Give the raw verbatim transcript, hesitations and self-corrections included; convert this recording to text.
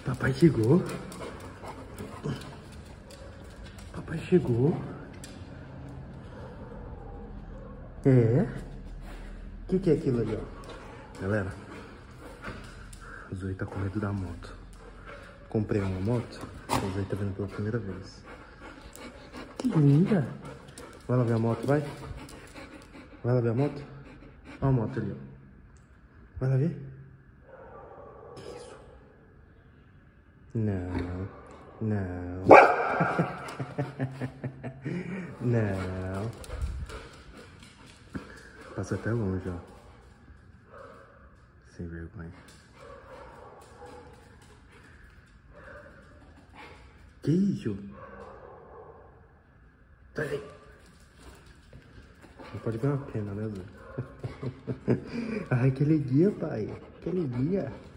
Papai chegou. Papai chegou. É? O que, que é aquilo ali, ó? Galera, o Zoe tá com medo da moto. Comprei uma moto, o Zoe tá vendo pela primeira vez. Que linda! Vai lá ver a moto, vai? Vai lá ver a moto? Olha a moto ali, ó. Vai lá ver? Que isso? Não. Não. Não. Passa até longe, ó. Sem vergonha. Que isso? Sai daí. Não pode ver uma pena, né, Zé? Ai, que alegria, pai. Que alegria.